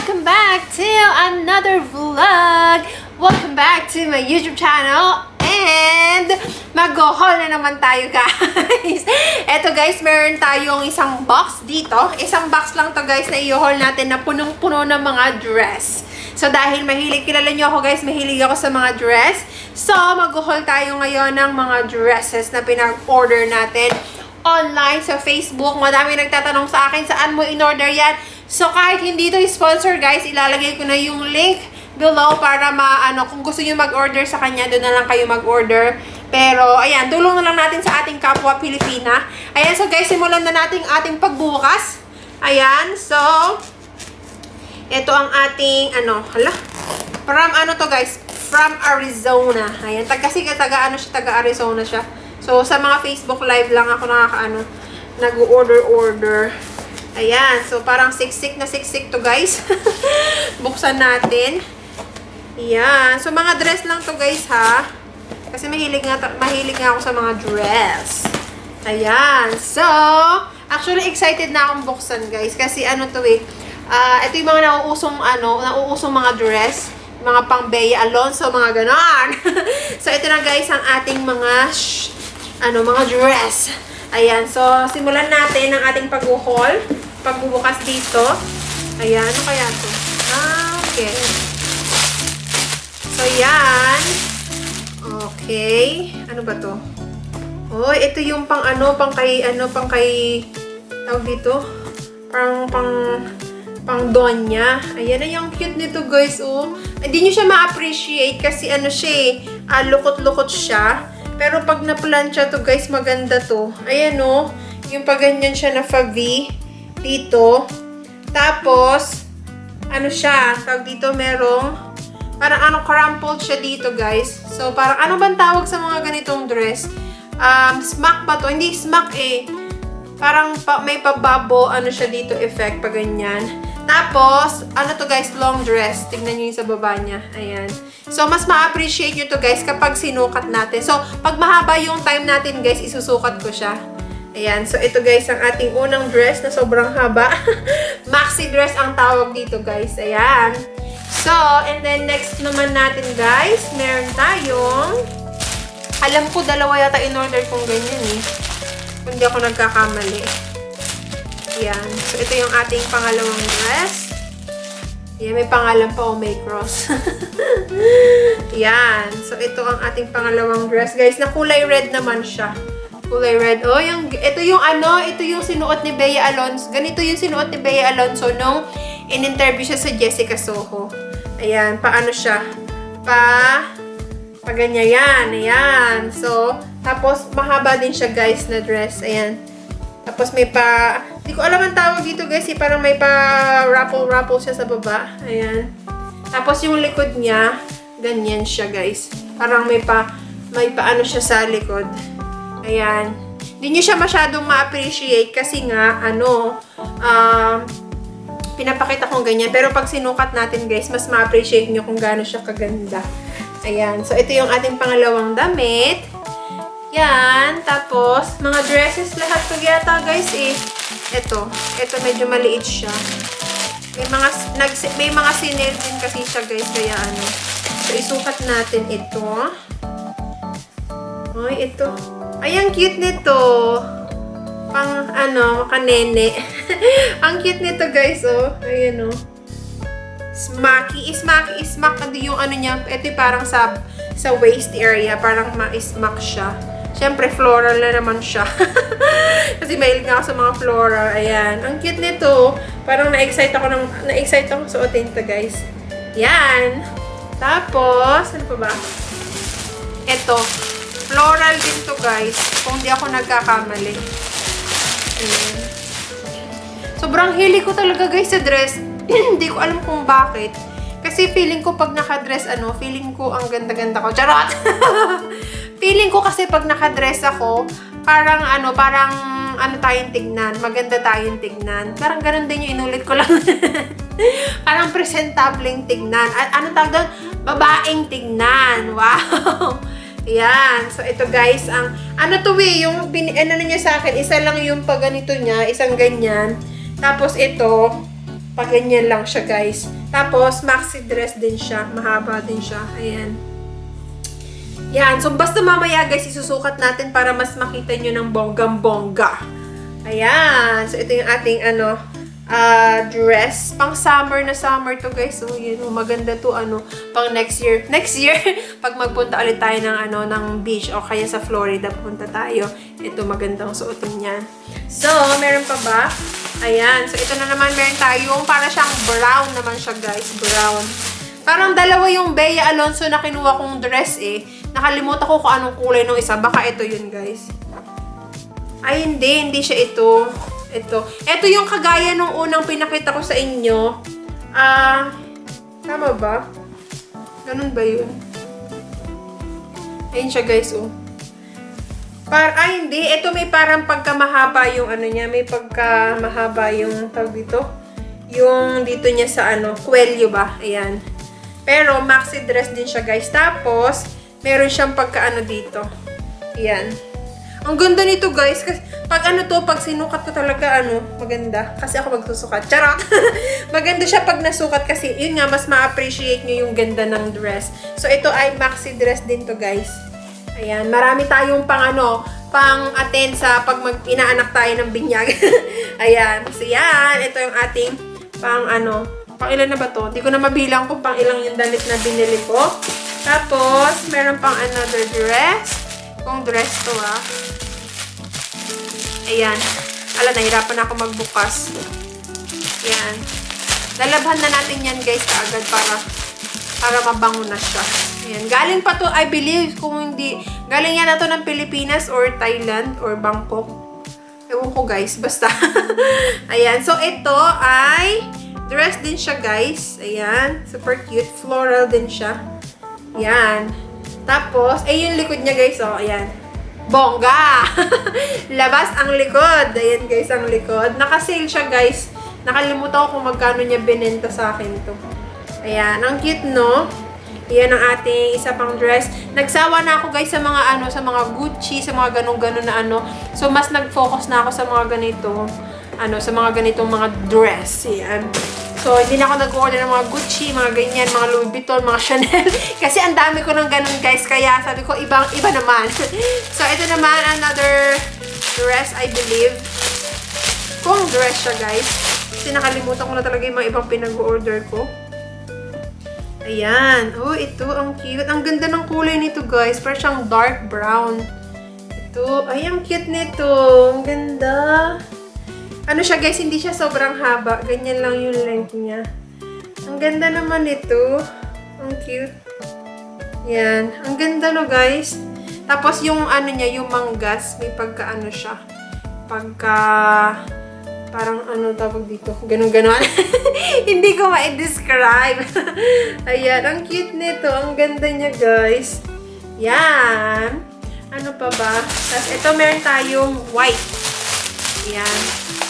welcome back to another vlog. Welcome back to my YouTube channel. And mag-haul na naman tayo, guys. Eto, guys, meron tayong isang box dito. Isang box lang to, guys, na i-haul natin na punong-puno ng mga dress. So, dahil kilala nyo ako, guys, mahilig ako sa mga dress. So, mag-haul tayo ngayon ng mga dresses na pinag-order natin online sa Facebook. Madami nagtatanong sa akin, saan mo in-order yan? So, kahit hindi ito sponsor, guys, ilalagay ko na yung link below para kung gusto nyo mag-order sa kanya, doon na lang kayo mag-order. Pero, ayan, tulong na lang natin sa ating kapwa Pilipina. Ayan, so guys, simulan na natin ating pagbukas. Ayan, so, ito ang ating, from to guys? From Arizona. Ayan, kasi taga-Arizona siya. So, sa mga Facebook live lang ako nag-order. Ayan, so parang siksik to guys. Buksan natin. Ayan, so mga dress lang to guys ha. Kasi mahilig nga ako sa mga dress. Ayan, so actually excited na akong buksan guys. Kasi ito ito yung mga nauusong mga dress. Mga pang Bea Alonso, mga ganon. So ito na guys ang ating mga dress. Ayan, so simulan natin ang ating pagbubukas dito. Ayan, ano kaya ito? Okay. So yan. Okay. Ano ba to? Oh, ito yung pang tawag dito. Pang donya. Ayan na yung cute nito guys, oh. Hindi nyo siya ma-appreciate kasi lukot-lukot siya. Pero pag na-plancha to guys, maganda to. Ayan oh, yung pag ganyan siya na fa-V dito. Tapos, tawag dito merong, parang crumpled siya dito guys. So, parang bang tawag sa mga ganitong dress? Smack ba to? Hindi smack eh. Parang may pababo, siya dito effect, pag ganyan. Tapos, to guys, long dress. Tignan nyo yung sa baba niya. Ayan. So, mas ma-appreciate nyo to guys kapag sinukat natin. So, pag mahaba yung time natin guys, isusukat ko siya. Ayan. So, ito guys, ang ating unang dress na sobrang haba. Maxi dress ang tawag dito guys. Ayan. So, and then next naman natin guys, meron tayong, alam ko dalawa yata in-order kong ganyan eh. Kung di ako nagkakamali. Ayan. So, ito yung ating pangalawang dress. Ayan, may pangalan pa o may cross. Ayan. So, ito ang ating pangalawang dress. Guys, na kulay red naman siya. Kulay red. Oh, ito yung sinuot ni Bea Alonso. Ganito yung sinuot ni Bea Alonso nung in-interview siya sa Jessica Soho. Ayan, paano siya? Ganyan yan. Ayan. So, tapos, mahaba din siya guys na dress. Ayan. Tapos, may hindi ko alam ang tawag dito guys. Parang may raffle siya sa baba. Ayan. Tapos, yung likod niya, ganyan siya guys. Parang may siya sa likod. Ayan. Hindi nyo siya masyadong ma-appreciate kasi nga, pinapakita kong ganyan. Pero pag sinukat natin guys, mas ma-appreciate nyo kung gaano siya kaganda. Ayan. So, ito yung ating pangalawang damit. Yan. Tapos, mga dresses lahat to yata guys eh. Ito medyo maliit siya. May mga sinel din kasi siya guys. Kaya So, isukat natin ito. Ay, ito. Ay, ang cute nito. Pang, makanene. Ang cute nito, guys, oh. Ayan, oh. Smacky. Smack. Yung niya. Ito parang sa waist area. Parang ma-smack siya. Siyempre, floral na naman siya. Kasi mahilig nga ako sa mga floral. Ayan. Ang cute nito. Parang na-excite ako suotin ito, guys. Yan. Tapos, ano pa ba? Ito. Floral din to guys. Kung di ako nagkakamali. Ayan. Sobrang hilig ko talaga guys sa dress. Hindi ko alam kung bakit. Kasi feeling ko pag nakadress, feeling ko ang ganda-ganda ko. Charot! Feeling ko kasi pag nakadress ako, parang tayong tignan. Maganda tayong tignan. Parang ganun din yung inulit ko lang. Parang presentableng tignan. Ano tawag doon? Babaeng tignan. Wow! Ayan. So, ito guys, ang, yung, niya sa akin, isa lang yung pag ganito niya, isang ganyan. Tapos ito, pag ganyan lang siya guys. Tapos, maxi dress din siya. Mahaba din siya. Ayan. Yan. So, basta mamaya guys, isusukat natin para mas makita nyo ng bonggang-bongga. Ayan. So, ito yung ating dress. Pang summer na summer to guys. So, yun. Maganda to pang next year. Next year, pag magpunta ulit tayo ng ng beach o kaya sa Florida, punta tayo. Ito magandang suotin yan. So, meron pa ba? Ayan. So, ito na naman meron tayong para siyang brown naman siya guys. Brown. Parang dalawa yung Bea Alonso na kinuha kong dress eh. Nakalimutan ko kung anong kulay nung isa. Baka ito yun guys. Ay, hindi. Hindi siya ito. Ito yung kagaya nung unang pinakita ko sa inyo. Tama ba? Ganun ba yun? Ayun siya guys, oh. Hindi. Ito may parang pagkamahaba yung niya. May pagkamahaba yung tawag dito. Yung dito niya sa kwelyo ba? Ayan. Pero maxi dress din siya guys. Tapos, meron siyang pagka dito. Ayan. Ang ganda nito guys. Kasi pag pag sinukat ko talaga maganda. Kasi ako magsusukat. Charot! Maganda siya pag nasukat kasi yun nga, mas ma-appreciate nyo yung ganda ng dress. So, ito ay maxi dress din to guys. Ayan, marami tayong pang attend sa pag inaanak tayo ng binyag. Ayan, so yan, ito yung ating pang ilan na ba to? Hindi ko na mabilang kung pang ilang yung damit na binili ko. Tapos, meron pang another dress. Kung dress to Ayan. Nahirapan na ako magbukas. Ayan. Lalabhan na natin yan guys kaagad para mabango na siya. Ayan. Galing pa to, I believe, kung hindi, galing yan na to ng Pilipinas or Thailand or Bangkok. Ewan ko guys, basta. Ayan. So, ito ay dress din siya guys. Ayan. Super cute. Floral din siya. Ayan. Tapos, yung likod niya guys, ayan. Bongga! Labas ang likod. Ayan guys, ang likod. Naka-sale siya guys. Nakalimutan ko kung magkano niya binenta sa akin to. Ayan, ang cute no? Ayan ang ating isa pang dress. Nagsawa na ako guys sa mga sa mga Gucci, sa mga ganun-ganun na So, mas nag-focus na ako sa mga ganito. Sa mga ganitong mga dress. Ayan. So, hindi na ako nag-order ng mga Gucci, mga ganyan, mga Louis Vuitton, mga Chanel. Kasi ang dami ko ng ganun guys. Kaya sabi ko, iba naman. So, ito naman, another dress, I believe. Kung dress siya guys. Kasi nakalimutan ko na talaga yung mga ibang pinag-order ko. Ayan. Oh, ito. Ang cute. Ang ganda ng kulay nito guys. Parang siyang dark brown. Ito. Ay, ang cute nito. Ang ganda. Siya guys, hindi siya sobrang haba. Ganyan lang yung length niya. Ang ganda naman ito. Ang cute. Yan. Ang ganda no guys. Tapos yung niya, yung manggas, may pagka siya. Parang tawag dito. Ganun-ganon. Hindi ko ma-describe. Ayan. Ang cute nito. Ang ganda niya guys. Yan. Ano pa ba? Tapos ito meron tayong white. Yan.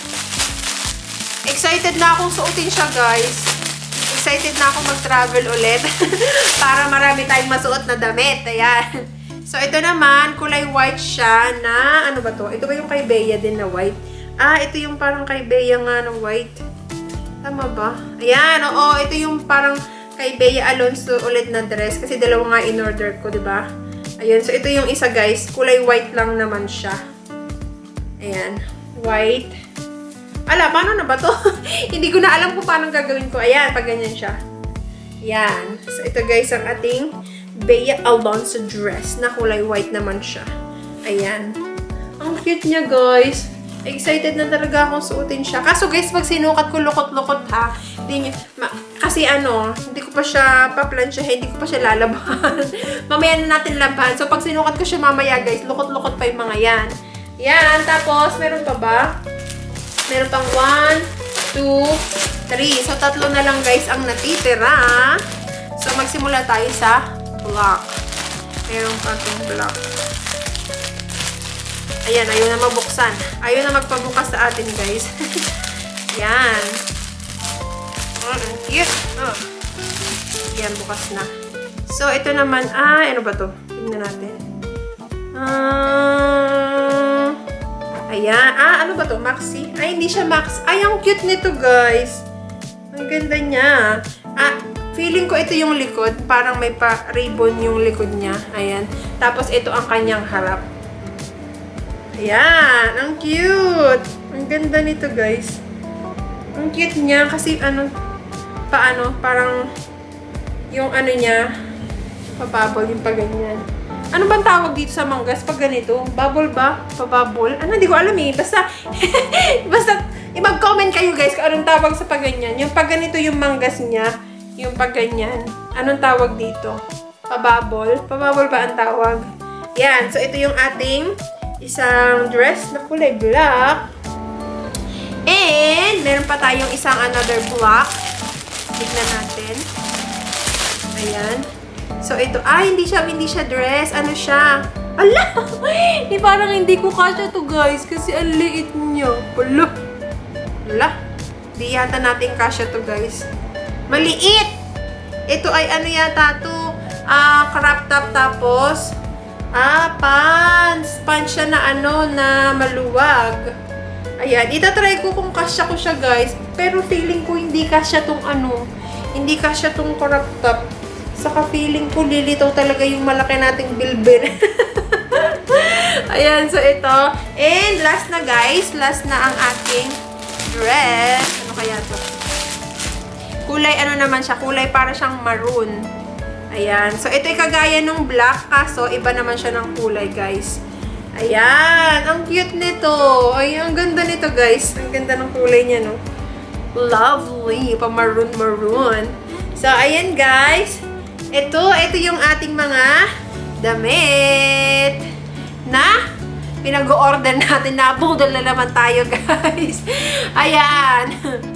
Excited na akong suotin siya, guys. Excited na akong mag-travel ulit. Para marami tayong masuot na damit. Ayan. So, ito naman, kulay white siya na, ba to? Ito ba yung kay Bea din na white? Ito yung parang kay Bea nga na white. Tama ba? Ayan, oo. Ito yung parang kay Bea Alonso ulit na dress. Kasi dalawa nga in-order ko, diba? Ayan. So, ito yung isa, guys. Kulay white lang naman siya. Ayan. White. Paano na ba to? Hindi ko na alam kung paano gagawin ko. Ayan, pag ganyan siya. Ayan. So, ito guys, ang ating Bea Alonso dress na kulay white naman siya. Ayan. Ang cute niya, guys. Excited na talaga akong suotin siya. Kaso, guys, pag sinukat ko, lukot-lukot ha. Kasi hindi ko pa siya paplansyahin, hindi ko pa siya lalaban. Mamaya na natin laban. So, pag sinukat ko siya mamaya, guys, lukot-lukot pa yung mga yan. Yan. Tapos, meron pa ba? Meron pang 1, 2, 3. So, 3 na lang guys ang natitira. So, magsimula tayo sa block. Meron pa itong block. Ayan, ayaw na mabuksan. Ayaw na magpabukas sa atin guys. Yan. Ang cute. Yan, bukas na. So, ito naman, ano ba to? Tingnan natin. Ayan. Ano ba to? Maxi? Ay, hindi siya maxi. Ay, ang cute nito, guys. Ang ganda niya. Feeling ko ito yung likod. Parang may pa-ribbon yung likod niya. Ayan. Tapos ito ang kanyang harap. Ayan. Ang cute. Ang ganda nito, guys. Ang cute niya. Kasi parang yung niya, pabubble yung paganyan. Ano bang tawag dito sa manggas pag ganito? Bubble ba? Pabubble? Hindi ko alam eh. Basta, mag-comment kayo guys kung anong tawag sa paganyan. Yung pag ganito yung manggas niya, yung pag ganyan. Anong tawag dito? Pabubble? Pabubble ba ang tawag? Yan. So, ito yung ating isang dress na kulay black. And, meron pa tayong isang another black. Tignan natin. Ayan. So, ito. Hindi siya dress. Ano siya? Ala! Parang hindi ko kasya to guys. Kasi ang liit niya. Ala! Di yata natin kasya to guys. Maliit! Ito ay yata to? Crop top tapos pants. Pants siya na na maluwag. Ayan. Itatry ko kung kasya ko siya guys. Pero feeling ko hindi kasya tong hindi kasya tong crop top. Saka feeling ko lilitaw talaga yung malaki nating bilbil. Ayan, so ito. And last na guys, last na ang aking dress. Ano kaya to? Kulay naman siya, kulay para siyang maroon. Ayan, so ito ay kagaya ng black, kaso iba naman siya ng kulay guys. Ayan, ang cute nito. Ay, ang ganda nito guys. Ang ganda ng kulay niya, no? Lovely, pa maroon. So, ayan guys. Ito yung ating mga damit na pinag-o-order natin. Nabudol na naman tayo, guys. Ayan.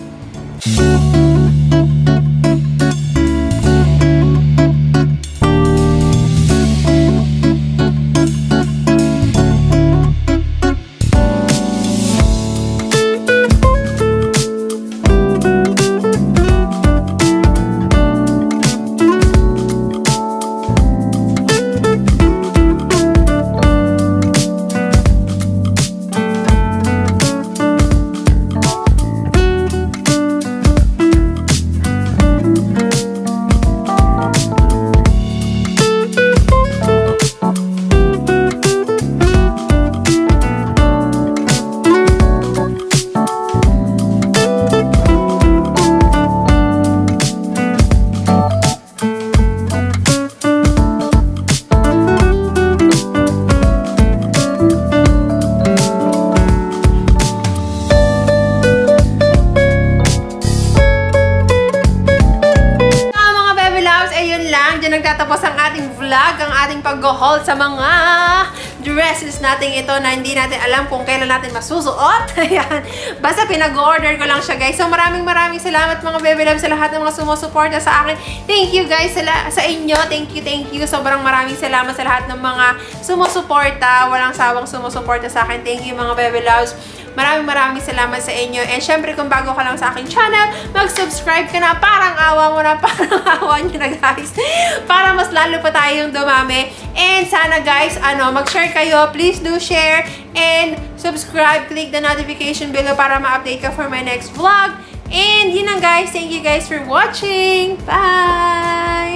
Nagtatapos ang ating vlog, ang ating pag-haul sa mga dresses natin ito na hindi natin alam kung kailan natin masusuot. Ayan. Basta pinag-order ko lang siya guys. So maraming salamat mga baby love sa lahat ng mga sumusuporta sa akin. Thank you guys sa inyo. Thank you. Sobrang maraming salamat sa lahat ng mga sumusuporta. Walang sawang sumusuporta sa akin. Thank you mga baby loves. Maraming salamat sa inyo. And syempre, kung bago ka lang sa aking channel, mag-subscribe ka na. Parang awa mo na. Parang awa nyo na, guys. Para mas lalo pa tayong dumami. And sana, guys, mag-share kayo. Please do share. And subscribe. Click the notification below para ma-update ka for my next vlog. And yun lang, guys. Thank you, guys, for watching. Bye!